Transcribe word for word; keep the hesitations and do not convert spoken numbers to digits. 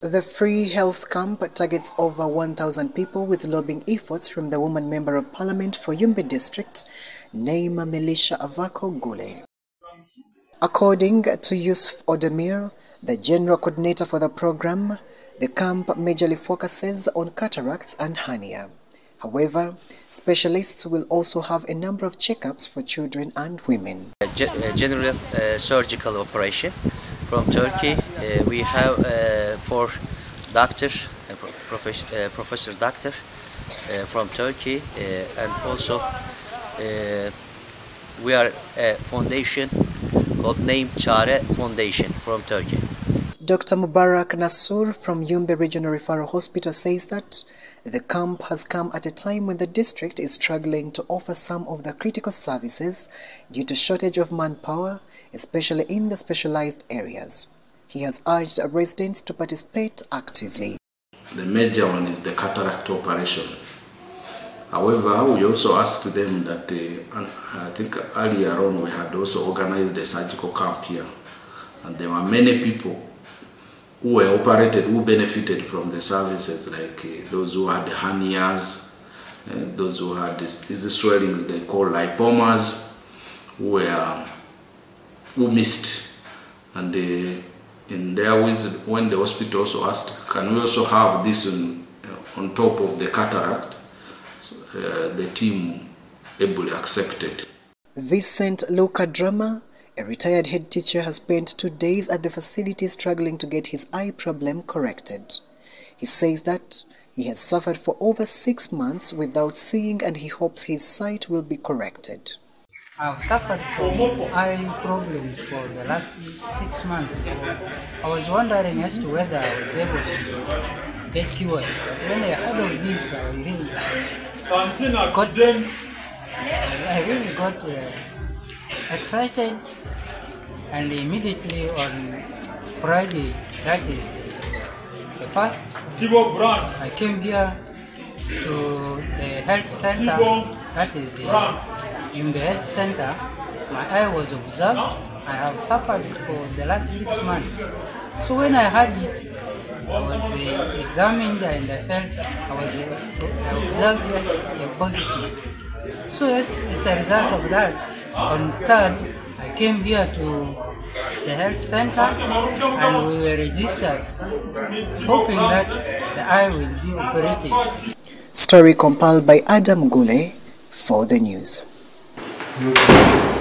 The free health camp targets over one thousand people with lobbying efforts from the woman member of parliament for Yumbe district, Neema Melisha Avako Gule. According to Yusuf Odemir, the general coordinator for the program, the camp majorly focuses on cataracts and hernia. However, specialists will also have a number of checkups for children and women. General uh, surgical operation from Turkey. Uh, we have uh, four doctors, uh, professor, uh, professor doctor uh, from Turkey, uh, and also uh, we are a foundation called Name Çare Foundation from Turkey. Doctor Mubarak Nasur from Yumbe Regional Referral Hospital says that the camp has come at a time when the district is struggling to offer some of the critical services due to shortage of manpower, especially in the specialized areas. He has urged residents to participate actively. The major one is the cataract operation. However, we also asked them that, uh, I think earlier on we had also organized a surgical camp here, and there were many people who were operated, who benefited from the services, like uh, those who had hernias, uh, those who had this, these swellings they call lipomas, who were who missed, and uh, in their ways, when the hospital also asked, can we also have this on, uh, on top of the cataract, so, uh, the team ably accepted. Vincent Luca Drama, a retired head teacher, has spent two days at the facility struggling to get his eye problem corrected. He says that he has suffered for over six months without seeing, and he hopes his sight will be corrected. I've suffered from eye problems for the last six months. I was wondering as to whether I would be able to get cured. When I heard of this, I really got, I really got uh, excited, and immediately on Friday, that is the first, I came here to the health center, that is uh, in the health center. My eye was observed. I have suffered for the last six months. So when I had it, I was uh, examined and I felt I was uh, I observed as a positive. So as, as a result of that, on third, I came here to the health center and we were registered, hoping that the eye will be operated. Story compiled by Adam Gule for the news.